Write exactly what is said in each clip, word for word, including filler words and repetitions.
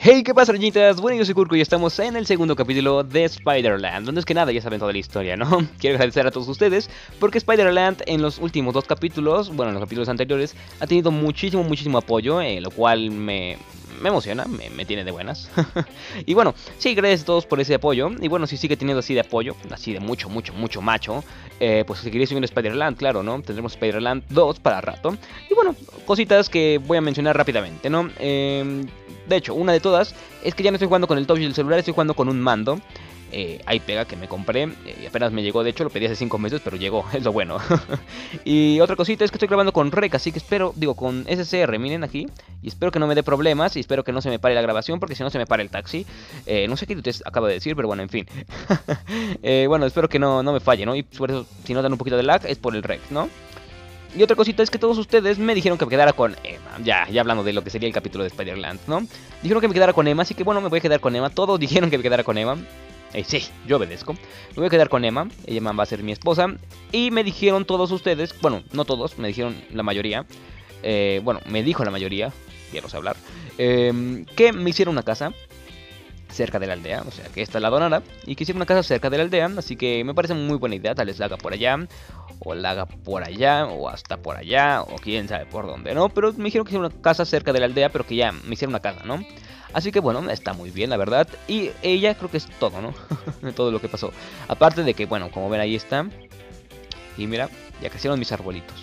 Hey, ¿qué pasa, rayitas? Bueno, yo soy Kurko y estamos en el segundo capítulo de Spider-Land, donde es que nada, ya saben toda la historia, ¿no? Quiero agradecer a todos ustedes, porque Spider-Land en los últimos dos capítulos, bueno, en los capítulos anteriores, ha tenido muchísimo, muchísimo apoyo, eh, lo cual me... Me emociona, me, me tiene de buenas. Y bueno, sí, gracias a todos por ese apoyo. Y bueno, si sigue teniendo así de apoyo, así de mucho, mucho, mucho macho, eh, pues seguiré subiendo Spider-Land, claro, ¿no? Tendremos Spider-Land dos para rato. Y bueno, cositas que voy a mencionar rápidamente, ¿no? Eh, de hecho, una de todas es que ya no estoy jugando con el touch del celular, estoy jugando con un mando. Eh, ahí pega que me compré, eh, apenas me llegó, de hecho lo pedí hace cinco meses, pero llegó, es lo bueno. Y otra cosita es que estoy grabando con Rec, así que espero, digo, con S C R, miren aquí. Y espero que no me dé problemas, y espero que no se me pare la grabación, porque si no se me para el taxi. eh, No sé qué te acabo de decir, pero bueno, en fin. eh, Bueno, espero que no, no me falle, ¿no? Y por eso, si notan un poquito de lag, es por el Rec, ¿no? Y otra cosita es que todos ustedes me dijeron que me quedara con Emma. Ya, ya hablando de lo que sería el capítulo de Spider-Land, ¿no? Dijeron que me quedara con Emma, así que bueno, me voy a quedar con Emma. Todos dijeron que me quedara con Emma. Eh, sí, yo obedezco. Me voy a quedar con Emma. Ella va a ser mi esposa. Y me dijeron todos ustedes, bueno, no todos, me dijeron la mayoría. Eh, bueno, me dijo la mayoría, quiero hablar, eh, que me hiciera una casa cerca de la aldea, o sea, que esta la donara y que hiciera una casa cerca de la aldea, así que me parece muy buena idea, tal vez la haga por allá, o la haga por allá, o hasta por allá, o quién sabe por dónde, ¿no? Pero me dijeron que hiciera una casa cerca de la aldea, pero que ya me hiciera una casa, ¿no? Así que bueno, está muy bien, la verdad, y ella creo que es todo, ¿no? Todo lo que pasó, aparte de que, bueno, como ven ahí está, y mira, ya crecieron mis arbolitos.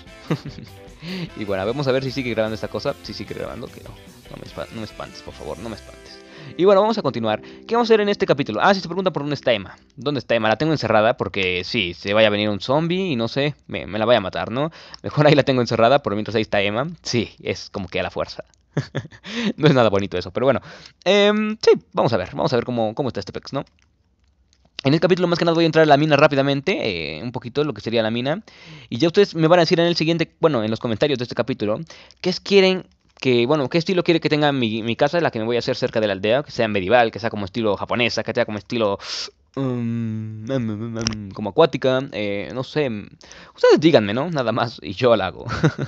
Y bueno, vamos a ver si sigue grabando esta cosa, si sigue grabando, que no, no me, no me espantes, por favor, no me espantes. Y bueno, vamos a continuar. ¿Qué vamos a hacer en este capítulo? Ah, si se pregunta por dónde está Emma. ¿Dónde está Emma? La tengo encerrada porque sí, se vaya a venir un zombie y no sé, me, me la vaya a matar, ¿no? Mejor ahí la tengo encerrada, por mientras ahí está Emma. Sí, es como que a la fuerza. No es nada bonito eso, pero bueno. Eh, sí, vamos a ver, vamos a ver cómo, cómo está este pex, ¿no? En el capítulo más que nada voy a entrar a la mina rápidamente, eh, un poquito lo que sería la mina. Y ya ustedes me van a decir en el siguiente, bueno, en los comentarios de este capítulo, qué es quieren que, bueno, qué estilo quiere que tenga mi, mi casa, la que me voy a hacer cerca de la aldea, que sea medieval, que sea como estilo japonesa, que sea como estilo... um, mm, mm, mm, como acuática, eh, no sé. Ustedes díganme, ¿no? Nada más, y yo la hago.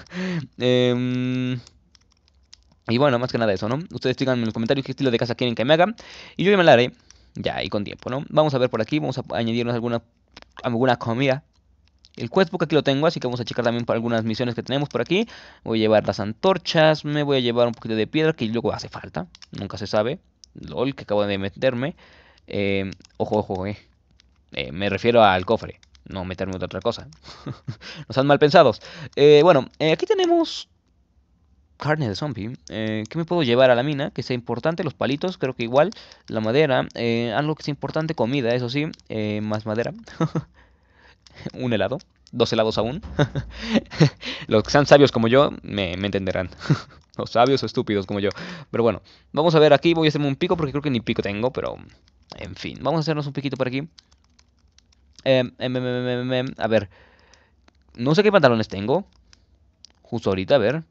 Em, y bueno, más que nada eso, ¿no? Ustedes díganme en los comentarios qué estilo de casa quieren que me haga, y yo ya me la haré. Ya, y con tiempo, ¿no? Vamos a ver por aquí, vamos a añadirnos alguna, alguna comida. El questbook aquí lo tengo, así que vamos a checar también por algunas misiones que tenemos por aquí. Voy a llevar las antorchas, me voy a llevar un poquito de piedra, que luego hace falta, nunca se sabe. LOL, que acabo de meterme. Eh, ojo, ojo, eh. Eh, Me refiero al cofre, no meterme otra otra cosa. No sean mal pensados. Eh, bueno, eh, aquí tenemos... Carne de zombie. Eh, ¿qué me puedo llevar a la mina? Que sea importante, los palitos, creo que igual. La madera, eh, algo que sea importante, comida, eso sí. Eh, más madera. Un helado. Dos helados aún. Los que sean sabios como yo me, me entenderán. Los sabios o estúpidos como yo. Pero bueno, vamos a ver aquí. Voy a hacerme un pico porque creo que ni pico tengo. Pero, en fin, vamos a hacernos un piquito por aquí. Em, em, em, em, em, em, a ver. No sé qué pantalones tengo. Justo ahorita, a ver.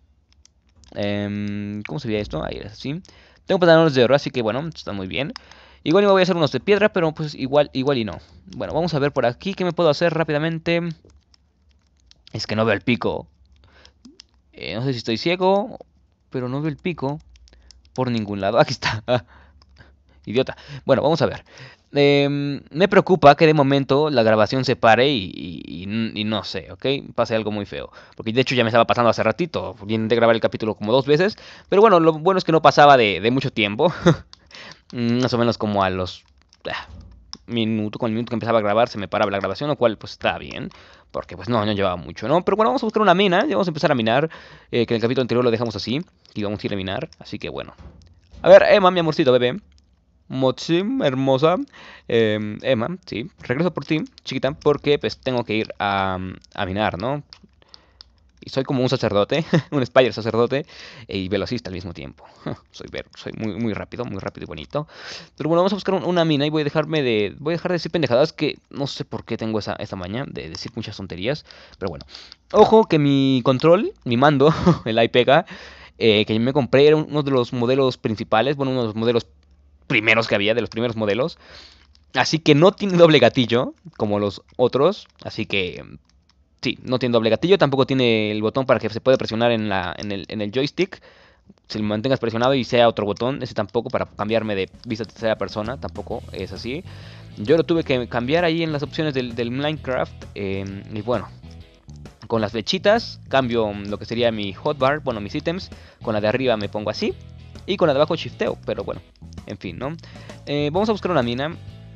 Eh, ¿Cómo se veía esto? Ahí es así. Tengo pantalones de oro, así que bueno, está muy bien. Igual me voy a hacer unos de piedra, pero pues igual, igual y no. Bueno, vamos a ver por aquí qué me puedo hacer rápidamente. Es que no veo el pico. Eh, no sé si estoy ciego, pero no veo el pico por ningún lado. Aquí está. Idiota. Bueno, vamos a ver. Eh, me preocupa que de momento la grabación se pare y, y, y, y no sé, ¿ok? Pase algo muy feo. Porque de hecho ya me estaba pasando hace ratito. Intenté grabar el capítulo como dos veces. Pero bueno, lo bueno es que no pasaba de, de mucho tiempo. Más o menos como a los... Ah, minuto, con el minuto que empezaba a grabar se me paraba la grabación, lo cual pues está bien. Porque pues no, no llevaba mucho, ¿no? Pero bueno, vamos a buscar una mina. Ya vamos a empezar a minar. Eh, que en el capítulo anterior lo dejamos así. Y vamos a ir a minar. Así que bueno. A ver, Emma, mi amorcito, bebé. Mochi, hermosa. Eh, Emma, sí. Regreso por ti, chiquita, porque pues tengo que ir a, a minar, ¿no? Y soy como un sacerdote, un spider sacerdote y velocista al mismo tiempo. Soy ver, soy muy, muy rápido, muy rápido y bonito. Pero bueno, vamos a buscar un, una mina y voy a dejarme de... Voy a dejar de decir pendejadas que no sé por qué tengo esa, esa maña de decir muchas tonterías. Pero bueno. Ojo que mi control, mi mando, el iPega, eh, que me compré era uno de los modelos principales, bueno, uno de los modelos primeros que había, de los primeros modelos. Así que no tiene doble gatillo, como los otros. Así que, sí, no tiene doble gatillo. Tampoco tiene el botón para que se pueda presionar en, la, en, el, en el joystick. si lo mantengas presionado y sea otro botón. Ese tampoco, para cambiarme de vista tercera persona, tampoco es así. Yo lo tuve que cambiar ahí en las opciones del, del Minecraft. Eh, y bueno, con las flechitas cambio lo que sería mi hotbar, bueno, mis ítems. Con la de arriba me pongo así. Y con la de abajo shifteo, pero bueno, en fin, ¿no? Eh, vamos a buscar una mina.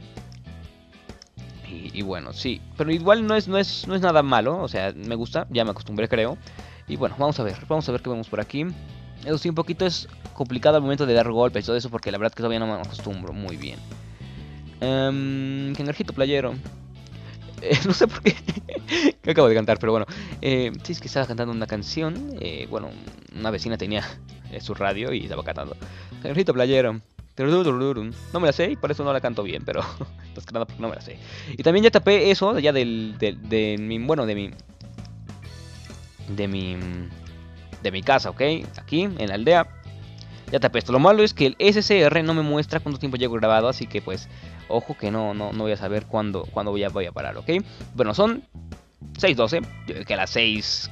Y, y bueno, sí, pero igual no es, no, es, no es nada malo, o sea, me gusta, ya me acostumbré creo. Y bueno, vamos a ver, vamos a ver qué vemos por aquí. Eso sí, un poquito es complicado al momento de dar golpes y todo eso, porque la verdad que todavía no me acostumbro muy bien. Um, Kengarjito playero. Eh, no sé por qué que acabo de cantar, pero bueno. Eh, sí, es que estaba cantando una canción. Eh, bueno, una vecina tenía eh, su radio y estaba cantando Kengarjito playero. No me la sé y por eso no la canto bien, pero pues que nada, no me la sé. Y también ya tapé eso, ya del, de, de mi, bueno, de mi, de mi, de mi casa, ¿ok? Aquí, en la aldea, ya tapé esto. Lo malo es que el S C R no me muestra cuánto tiempo llevo grabado, así que pues, ojo que no, no, no voy a saber cuándo, cuándo voy a, voy a parar, ¿ok? Bueno, son seis doce, que a las seis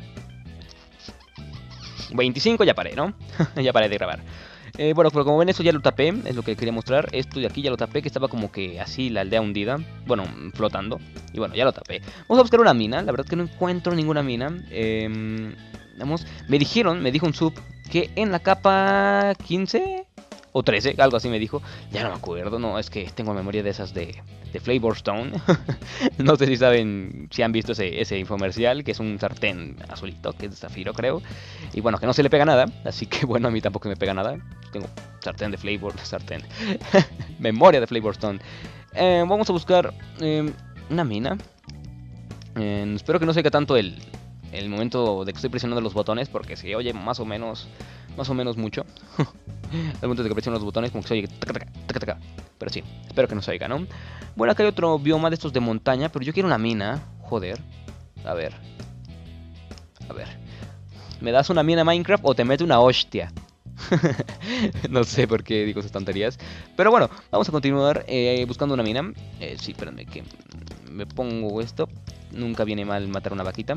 veinticinco ya paré, ¿no? Ya paré de grabar. Eh, bueno, pero como ven, eso ya lo tapé, es lo que quería mostrar. Esto de aquí ya lo tapé, que estaba como que así la aldea hundida, bueno, flotando. Y bueno, ya lo tapé. Vamos a buscar una mina, la verdad que no encuentro ninguna mina. Eh, vamos, me dijeron, me dijo un sub que en la capa quince o trece, algo así me dijo. Ya no me acuerdo, no, es que tengo memoria de esas de, de Flavor Stone. No sé si saben, si han visto ese, ese infomercial, que es un sartén azulito, que es de zafiro creo. Y bueno, que no se le pega nada, así que bueno, a mí tampoco me pega nada. Tengo sartén de Flavor, sartén. Memoria de Flavor Stone. Eh, vamos a buscar eh, una mina. Eh, espero que no se oiga tanto el, el momento de que estoy presionando los botones, porque se oye más o menos, más o menos mucho. Al momento de que presiono los botones, como que se oye taca, taca, taca, taca. Pero sí, espero que no se oiga, ¿no? Bueno, acá hay otro bioma de estos de montaña, pero yo quiero una mina. Joder. A ver. A ver. ¿Me das una mina Minecraft o te meto una hostia? No sé por qué digo esas tonterías. Pero bueno, vamos a continuar eh, buscando una mina. Eh, sí, espérame que me pongo esto. Nunca viene mal matar una vaquita.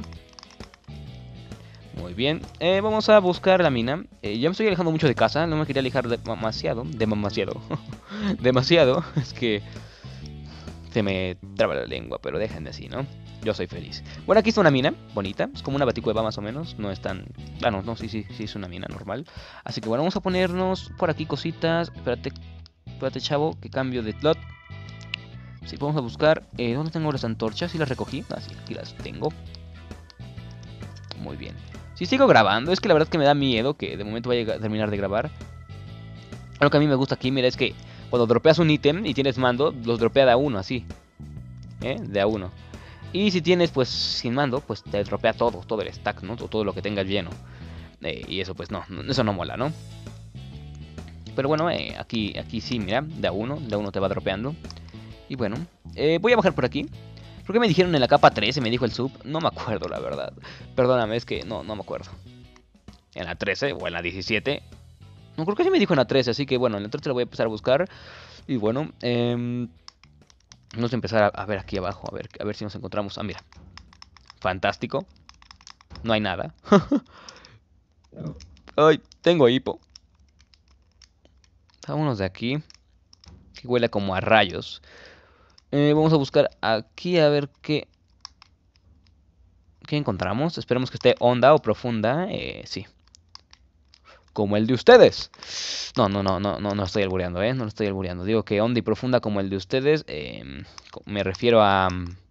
Muy bien, eh, vamos a buscar la mina. eh, Ya me estoy alejando mucho de casa. No me quería alejar de demasiado. Demasiado. Demasiado. Es que se me traba la lengua, pero déjenme así, ¿no? Yo soy feliz. Bueno, aquí está una mina bonita. Es como una baticueva más o menos. No es tan... Ah, no, no, sí, sí, sí es una mina normal. Así que bueno, vamos a ponernos por aquí cositas. Espérate, espérate, chavo, que cambio de slot. Sí, vamos a buscar... Eh, ¿Dónde tengo las antorchas? ¿Sí las recogí? Ah, sí, aquí las tengo. Muy bien. Si sigo grabando, es que la verdad es que me da miedo que de momento vaya a terminar de grabar. Lo que a mí me gusta aquí, mira, es que cuando dropeas un ítem y tienes mando, los dropea de a uno, así. ¿Eh? De a uno. Y si tienes, pues, sin mando, pues te dropea todo, todo el stack, ¿no? Todo lo que tengas lleno. Eh, y eso, pues, no, eso no mola, ¿no? Pero bueno, eh, aquí, aquí sí, mira, de a uno, de a uno te va dropeando. Y bueno, eh, voy a bajar por aquí. ¿Por qué me dijeron en la capa trece? Me dijo el sub. No me acuerdo, la verdad. Perdóname, es que no, no me acuerdo. En la trece o en la diecisiete. No, creo que sí me dijo en la trece, así que bueno, en la trece la voy a empezar a buscar. Y bueno, eh, vamos a empezar a, a ver aquí abajo, a ver, a ver si nos encontramos. Ah, mira. Fantástico. No hay nada. Ay, tengo hipo. Vámonos de aquí. Que huele como a rayos. Eh, vamos a buscar aquí a ver qué... ¿Qué encontramos? Esperemos que esté honda o profunda. Eh, sí. Como el de ustedes. No, no, no, no, no, no estoy albureando, ¿eh? No lo estoy albureando. Digo que honda y profunda como el de ustedes. Eh, me refiero a,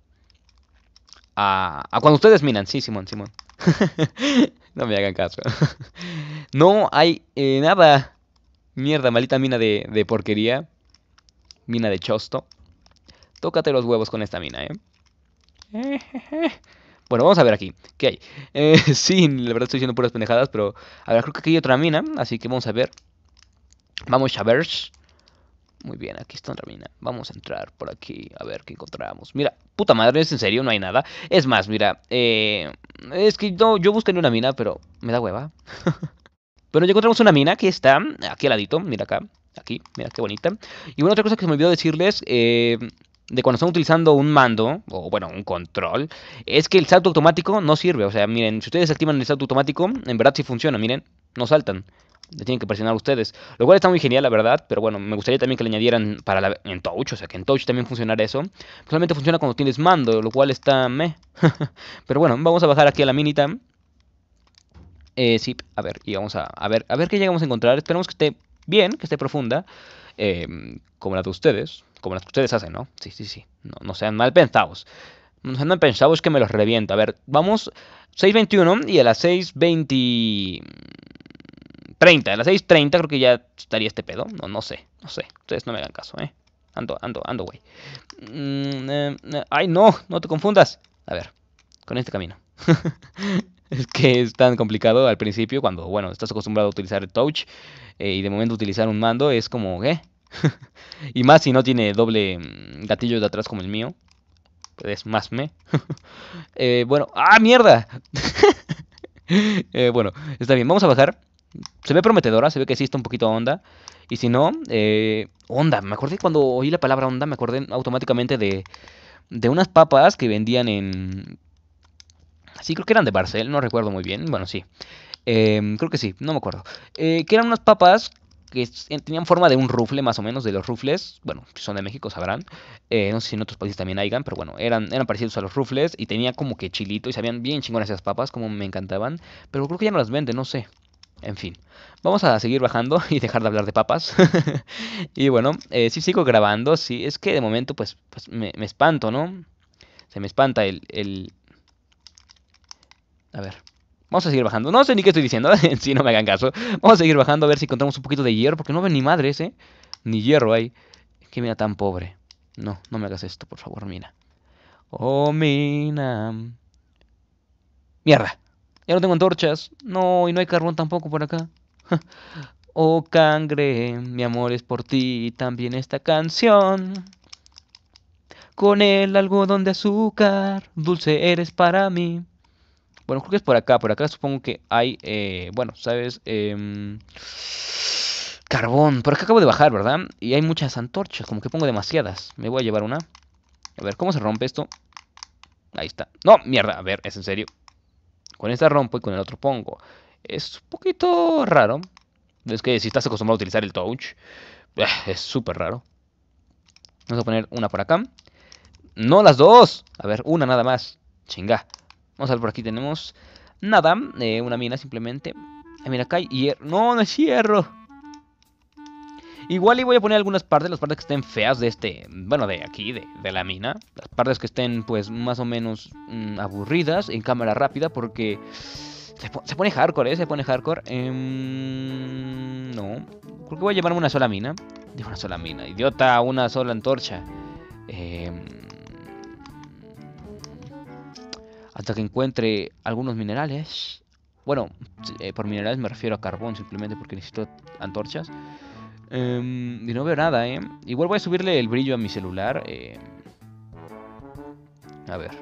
a... A cuando ustedes minan. Sí, Simón, Simón. No me hagan caso. No hay eh, nada. Mierda, maldita mina de, de porquería. Mina de chosto. Tócate los huevos con esta mina, ¿eh? Bueno, vamos a ver aquí. ¿Qué hay? Eh, sí, la verdad estoy diciendo puras pendejadas, pero... A ver, creo que aquí hay otra mina, así que vamos a ver. Vamos a ver. Muy bien, aquí está otra mina. Vamos a entrar por aquí, a ver qué encontramos. Mira, puta madre, ¿es en serio? No hay nada. Es más, mira, eh... es que no, yo busqué una mina, pero me da hueva. Pero ya encontramos una mina que está aquí al ladito, mira acá. Aquí, mira qué bonita. Y una otra cosa que se me olvidó decirles... Eh... de cuando están utilizando un mando, o bueno, un control, es que el salto automático no sirve. O sea, miren, si ustedes activan el salto automático, en verdad sí funciona, miren, no saltan. Le tienen que presionar ustedes. Lo cual está muy genial, la verdad. Pero bueno, me gustaría también que le añadieran para la, en Touch. O sea, que en Touch también funcionara eso. Solamente funciona cuando tienes mando, lo cual está meh. Pero bueno, vamos a bajar aquí a la Minitam. Eh, sí, a ver, y vamos a, a ver, a ver qué llegamos a encontrar. Esperemos que esté bien, que esté profunda. Eh, como la de ustedes. Como las que ustedes hacen, ¿no? Sí, sí, sí. No, no sean mal pensados. No sean mal pensados que me los reviento. A ver, vamos seis veintiuno y a las seis veinte... treinta, a las seis treinta creo que ya estaría este pedo. No, no sé, no sé. Ustedes no me hagan caso, ¿eh? Ando, ando, ando, güey. Mm, eh, eh, ay, no, no te confundas. A ver, con este camino. Es que es tan complicado al principio cuando, bueno, estás acostumbrado a utilizar el touch eh, y de momento utilizar un mando es como, ¿qué? Y más si no tiene doble mm, gatillo de atrás como el mío. Es más me. eh, bueno, ¡ah, mierda! eh, bueno, está bien, vamos a bajar. Se ve prometedora, se ve que sí está un poquito onda. Y si no, eh, onda. Me acordé cuando oí la palabra onda, me acordé automáticamente de, de unas papas que vendían en... Sí, creo que eran de Barcel, no recuerdo muy bien. Bueno, sí. Eh, creo que sí, no me acuerdo. Eh, que eran unas papas que s- tenían forma de un rufle, más o menos, de los rufles. Bueno, si son de México, sabrán. Eh, no sé si en otros países también hayan, pero bueno, eran, eran parecidos a los rufles. Y tenía como que chilito y sabían bien chingonas esas papas, como me encantaban. Pero creo que ya no las venden, no sé. En fin, vamos a seguir bajando y dejar de hablar de papas. Y bueno, eh, sí sigo grabando, sí, es que de momento pues, pues me, me espanto, ¿no? Se me espanta el, el... A ver, vamos a seguir bajando. No sé ni qué estoy diciendo, en sí no me hagan caso. Vamos a seguir bajando a ver si encontramos un poquito de hierro, porque no ven ni madres, ¿eh? Ni hierro hay. Qué mina tan pobre. No, no me hagas esto, por favor, mina. Oh, mina. Mierda. Ya no tengo antorchas. No, y no hay carbón tampoco por acá. Oh, cangre, mi amor es por ti, también esta canción. Con el algodón de azúcar, dulce eres para mí. Bueno, creo que es por acá, por acá supongo que hay, eh, bueno, ¿sabes? Em, carbón, por acá acabo de bajar, ¿verdad? Y hay muchas antorchas, como que pongo demasiadas. Me voy a llevar una. A ver, ¿cómo se rompe esto? Ahí está. No, mierda, a ver, es en serio. Con esta rompo y con el otro pongo. Es un poquito raro. Es que si estás acostumbrado a utilizar el touch, es súper raro. Vamos a poner una por acá. No, las dos. A ver, una nada más. Chinga. Vamos a ver, por aquí tenemos nada. Eh, una mina simplemente. Ah, mira, acá hay hierro. No, no es hierro. Igual y voy a poner algunas partes, las partes que estén feas de este, bueno, de aquí, de, de la mina. Las partes que estén, pues, más o menos mm, aburridas en cámara rápida, porque se, po- se pone hardcore, ¿eh? Se pone hardcore. Em, no, creo que voy a llevarme una sola mina. Digo, una sola mina, idiota, una sola antorcha. Em, hasta que encuentre algunos minerales. Bueno, eh, por minerales me refiero a carbón, simplemente porque necesito antorchas. Em, y no veo nada, ¿eh? Igual voy a subirle el brillo a mi celular. eh. A ver.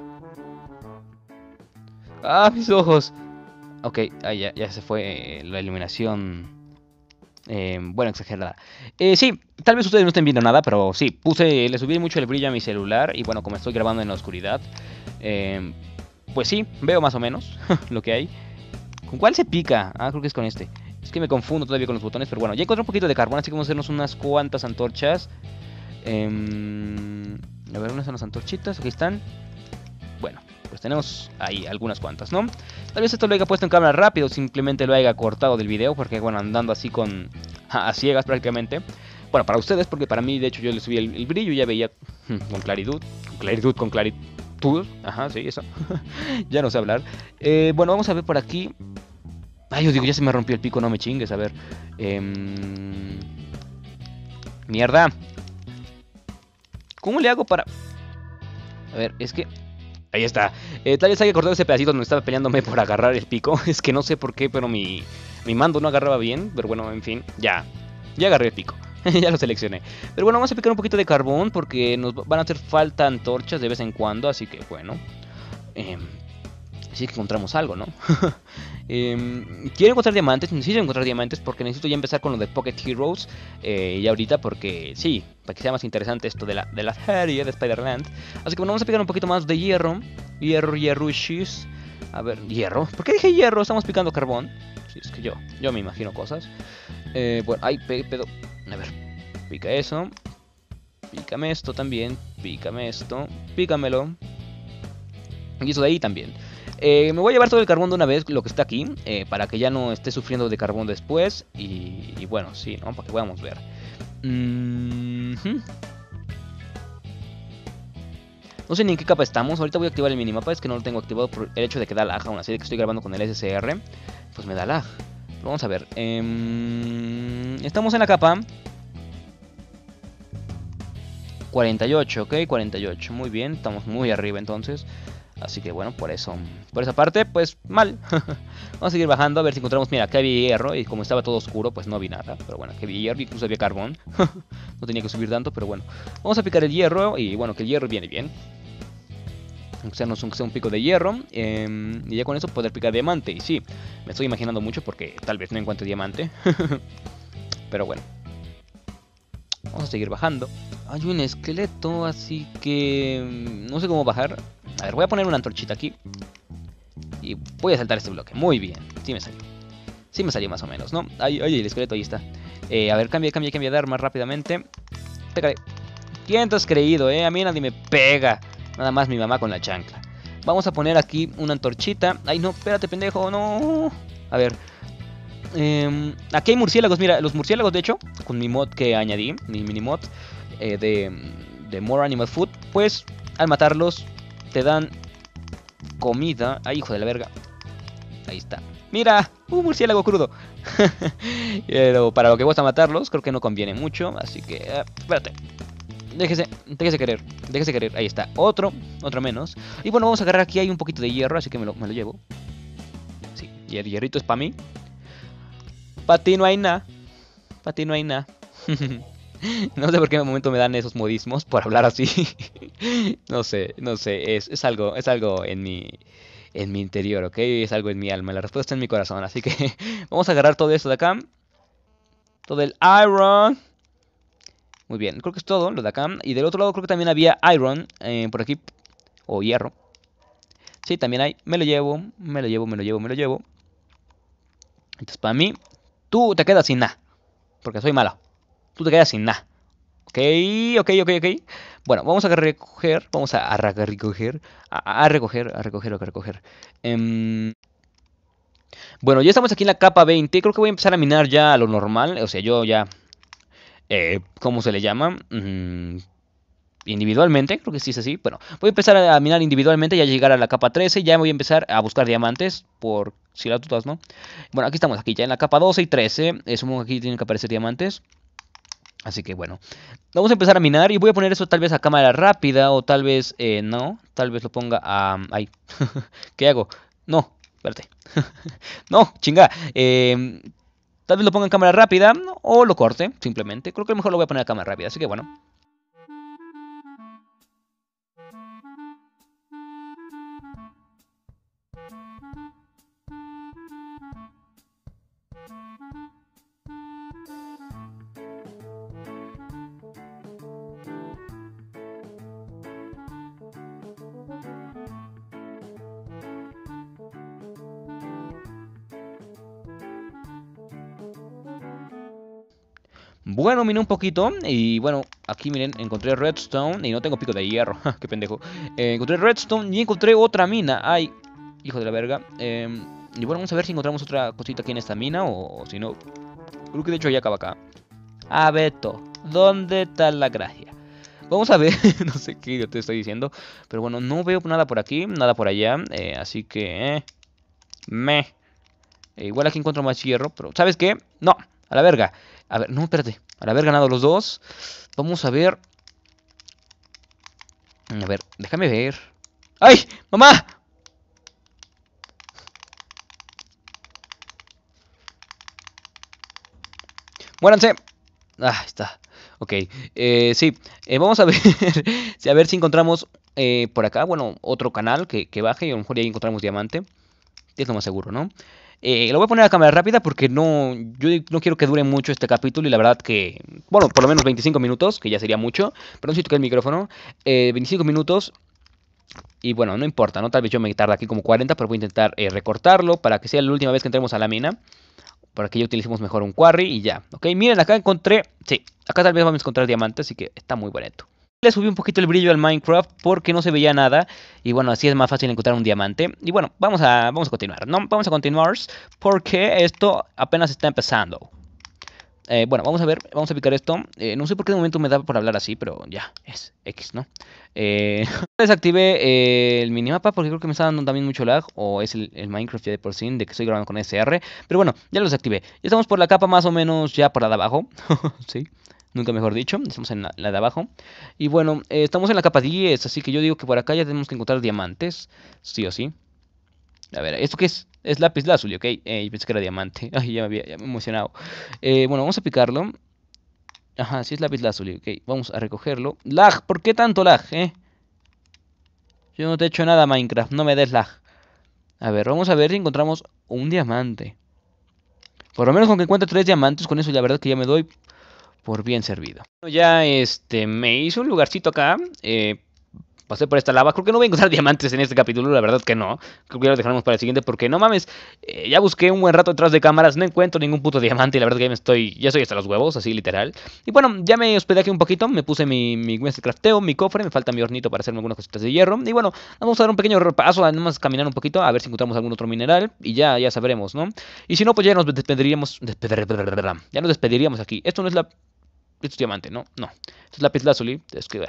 ¡Ah, mis ojos! Ok, ah, ya, ya se fue eh, la iluminación. eh, bueno, exagerada. Eh, sí, tal vez ustedes no estén viendo nada, pero sí, puse, le subí mucho el brillo a mi celular. Y bueno, como estoy grabando en la oscuridad, em, pues sí, veo más o menos lo que hay. ¿Con cuál se pica? Ah, creo que es con este. Es que me confundo todavía con los botones, pero bueno, ya encontré un poquito de carbón, así que vamos a hacernos unas cuantas antorchas. Eh, a ver, unas son las antorchitas, aquí están. Bueno, pues tenemos ahí algunas cuantas, ¿no? Tal vez esto lo haya puesto en cámara rápido, simplemente lo haya cortado del video, porque bueno, andando así con... a ciegas prácticamente. Bueno, para ustedes, porque para mí, de hecho, yo le subí el, el brillo y ya veía con claridad, con claridad, con claritud. Ajá, sí, eso. Ya no sé hablar. Eh, bueno, vamos a ver por aquí. Ay, yo digo, ya se me rompió el pico, no me chingues, a ver. Eh... Mierda. ¿Cómo le hago para...? A ver, es que... Ahí está. Eh, tal vez haya cortado ese pedacito donde estaba peleándome por agarrar el pico. Es que no sé por qué, pero mi, mi mando no agarraba bien. Pero bueno, en fin, ya. Ya agarré el pico. Ya lo seleccioné. Pero bueno, vamos a picar un poquito de carbón porque nos van a hacer falta antorchas de vez en cuando. Así que bueno. Eh... Así que encontramos algo, ¿no? eh, quiero encontrar diamantes, necesito encontrar diamantes porque necesito ya empezar con lo de Pocket Heroes. Eh, ya ahorita porque sí, para que sea más interesante esto de la, de la serie de Spider-Land. Así que bueno, vamos a picar un poquito más de hierro. Hierro, hierro, shis. A ver, hierro. ¿Por qué dije hierro? Estamos picando carbón. Si es que yo, yo me imagino cosas. Eh, bueno, ay, pe pedo. A ver, pica eso. Pícame esto también. Pícame esto. Pícamelo. Y eso de ahí también. Eh, me voy a llevar todo el carbón de una vez, lo que está aquí, eh, para que ya no esté sufriendo de carbón después. Y, y bueno, sí, ¿no? Para que podamos ver. Mm -hmm. No sé ni en qué capa estamos. Ahorita voy a activar el minimapa. Es que no lo tengo activado por el hecho de que da lag. Aún así de que estoy grabando con el S S R, pues me da lag. Pero vamos a ver. Eh, estamos en la capa cuarenta y ocho, ok, cuarenta y ocho. Muy bien, estamos muy arriba entonces. Así que bueno, por eso, por esa parte, pues mal. Vamos a seguir bajando a ver si encontramos. Mira, acá había hierro y como estaba todo oscuro, pues no vi nada. Pero bueno, aquí había hierro, incluso había carbón. No tenía que subir tanto, pero bueno. Vamos a picar el hierro y bueno, que el hierro viene bien. Aunque sea, no, aunque sea un pico de hierro. Eh, y ya con eso poder picar diamante. Y sí, me estoy imaginando mucho porque tal vez no encuentre diamante. Pero bueno. Vamos a seguir bajando. Hay un esqueleto, así que no sé cómo bajar. A ver, voy a poner una antorchita aquí. Y voy a saltar este bloque. Muy bien, sí me salió. Sí me salió más o menos, ¿no? Ay, ay, el esqueleto ahí está. Eh, a ver, cambia, cambia, cambia de arma rápidamente. Pégale. ¿Quién te has creído, eh? A mí nadie me pega. Nada más mi mamá con la chancla. Vamos a poner aquí una antorchita. Ay, no, espérate, pendejo, no. A ver. Eh, aquí hay murciélagos, mira, los murciélagos de hecho, con mi mod que añadí, mi mini mod eh, de, de More Animal Food, pues al matarlos te dan comida. Ay, hijo de la verga. Ahí está. Mira, un murciélago crudo. Pero para lo que cuesta matarlos, creo que no conviene mucho, así que, eh, espérate. Déjese, déjese querer, déjese querer, ahí está, otro, otro menos. Y bueno, vamos a agarrar aquí, hay un poquito de hierro, así que me lo, me lo llevo. Sí, y el hierrito es para mí. Para ti no hay nada. Para ti no hay nada. No sé por qué en el momento me dan esos modismos por hablar así. No sé, no sé. Es, es algo, es algo en mi, en mi interior, ¿ok? Es algo en mi alma. La respuesta está en mi corazón. Así que vamos a agarrar todo esto de acá. Todo el iron. Muy bien, creo que es todo lo de acá. Y del otro lado creo que también había iron eh, por aquí. O hierro. Sí, también hay. Me lo llevo, me lo llevo, me lo llevo, me lo llevo. Entonces para mí, tú te quedas sin nada. Porque soy malo. Tú te quedas sin nada. Ok, ok, ok, ok. Bueno, vamos a recoger. Vamos a, a recoger. A, a recoger, a recoger, a recoger. Um, bueno, ya estamos aquí en la capa veinte. Creo que voy a empezar a minar ya a lo normal. O sea, yo ya... Eh, ¿Cómo se le llama? Mm, individualmente, creo que sí es así. Bueno, voy a empezar a minar individualmente. Ya llegar a la capa trece. Ya voy a empezar a buscar diamantes. Por si las dudas, ¿no? Bueno, aquí estamos, aquí ya en la capa doce y trece. Eh, supongo que aquí tienen que aparecer diamantes. Así que bueno, vamos a empezar a minar y voy a poner eso tal vez a cámara rápida o tal vez eh, no, tal vez lo ponga a... Ay, ¿qué hago? No, espérate. No, chinga. Eh, tal vez lo ponga en cámara rápida o lo corte, simplemente. Creo que mejor lo voy a poner a cámara rápida, así que bueno. Bueno, miné un poquito y bueno, aquí miren, encontré redstone y no tengo pico de hierro, qué pendejo. Eh, encontré redstone y encontré otra mina, ay, hijo de la verga. Eh, y bueno, vamos a ver si encontramos otra cosita aquí en esta mina o, o si no. Creo que de hecho ya acaba acá. Ah, Beto, ¿dónde está la gracia? Vamos a ver, no sé qué yo te estoy diciendo, pero bueno, no veo nada por aquí, nada por allá, eh, así que... Eh, me... Eh, igual aquí encuentro más hierro, pero ¿sabes qué? No, a la verga. A ver, no, espérate. Al haber ganado los dos, vamos a ver. A ver, déjame ver. ¡Ay! ¡Mamá! ¡Muéranse! Ah, está. Ok, eh, sí. Eh, vamos a ver. A ver si encontramos eh, por acá, bueno, otro canal que, que baje y a lo mejor ahí encontramos diamante. Es lo más seguro, ¿no? Eh, lo voy a poner a cámara rápida porque no, yo no quiero que dure mucho este capítulo y la verdad que, bueno, por lo menos veinticinco minutos, que ya sería mucho, pero no si toqué el micrófono, eh, veinticinco minutos y bueno, no importa, ¿no? Tal vez yo me tarde aquí como cuarenta, pero voy a intentar eh, recortarlo para que sea la última vez que entremos a la mina. para que ya utilicemos mejor un quarry y ya. Ok, miren, acá encontré, sí, acá tal vez vamos a encontrar diamantes, así que está muy bonito. Le subí un poquito el brillo al Minecraft porque no se veía nada. Y bueno, así es más fácil encontrar un diamante. Y bueno, vamos a, vamos a continuar, ¿no? Vamos a continuar porque esto apenas está empezando. Eh, bueno, vamos a ver, vamos a picar esto. Eh, no sé por qué de momento me da por hablar así, pero ya, es X, ¿no? Eh, desactivé eh, el minimapa porque creo que me está dando también mucho lag. O es el, el Minecraft ya de por sí, de que estoy grabando con S R. Pero bueno, ya lo desactivé. Ya estamos por la capa más o menos ya por la de abajo. Sí, nunca mejor dicho. Estamos en la, la de abajo. Y bueno, eh, estamos en la capa diez, así que yo digo que por acá ya tenemos que encontrar diamantes. Sí o sí. A ver, ¿esto qué es? Es lápiz lazuli, ok. Eh, pensé que era diamante. Ay, ya me había ya me he emocionado. Eh, bueno, vamos a picarlo. Ajá, sí es lápiz lazuli, ok. Vamos a recogerlo. Lag, ¿por qué tanto lag, eh? Yo no te he hecho nada, Minecraft. No me des lag. A ver, vamos a ver si encontramos un diamante. Por lo menos con que encuentre tres diamantes, con eso la verdad que ya me doy por bien servido. Ya este, me hice un lugarcito acá. Eh... Pasé por esta lava, creo que no voy a encontrar diamantes en este capítulo, la verdad que no. Creo que ya lo dejaremos para el siguiente porque no mames, eh, ya busqué un buen rato detrás de cámaras, no encuentro ningún puto diamante y la verdad que ya me estoy, ya estoy hasta los huevos, así literal. Y bueno, ya me hospedé aquí un poquito, me puse mi, mi crafteo, mi cofre, me falta mi hornito para hacerme algunas cositas de hierro. Y bueno, vamos a dar un pequeño repaso, nada más caminar un poquito, a ver si encontramos algún otro mineral y ya, ya sabremos, ¿no? Y si no, pues ya nos despediríamos, ya nos despediríamos aquí. Esto no es la... Esto es diamante, ¿no? No, esto es lapislázuli, es que...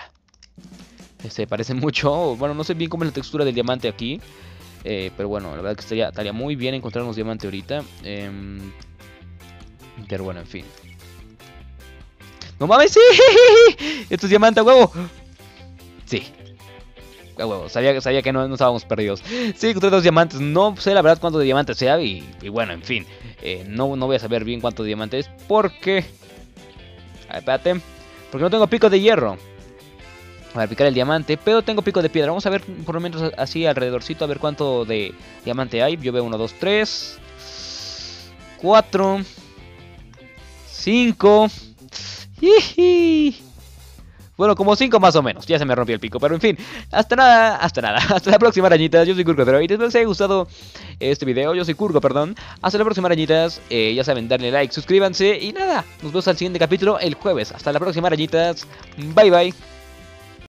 Se parece mucho, bueno, no sé bien cómo es la textura del diamante aquí. Eh, pero bueno, la verdad que estaría, estaría muy bien encontrarnos diamante ahorita. Eh, pero bueno, en fin. ¡No mames, sí! ¡Esto es diamante, a huevo! Sí. A huevo, sabía, sabía que no, no estábamos perdidos. Sí, encontré dos diamantes. No sé la verdad cuánto de diamante sea. Y, y bueno, en fin. Eh, no, no voy a saber bien cuánto de diamante es. Porque... A ver, espérate. Porque no tengo pico de hierro para picar el diamante, pero tengo pico de piedra. Vamos a ver por lo menos así alrededorcito, a ver cuánto de diamante hay. Yo veo uno, dos, tres, cuatro, cinco. Bueno, como cinco más o menos. Ya se me rompió el pico, pero en fin. Hasta nada, hasta nada. Hasta la próxima, arañitas. Yo soy Kurgo Droid. Espero que les haya gustado este video. Yo soy Kurgo, perdón. Hasta la próxima, arañitas. Eh, ya saben, darle like, suscríbanse. Y nada, nos vemos al siguiente capítulo el jueves. Hasta la próxima, arañitas. Bye, bye.